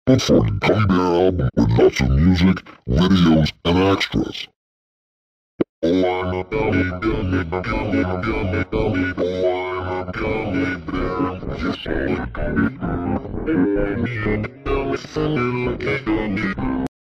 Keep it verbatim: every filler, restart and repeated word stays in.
Look for the Gummy Bear album with lots of music, videos, and extras. Oh, I'm a gummy, gummy, gummy, gummy, gummy, oh, I'm a gummy bear. Yes, I'm a gummy bear. Oh, I'm a gummy, gummy, like a gummy bear.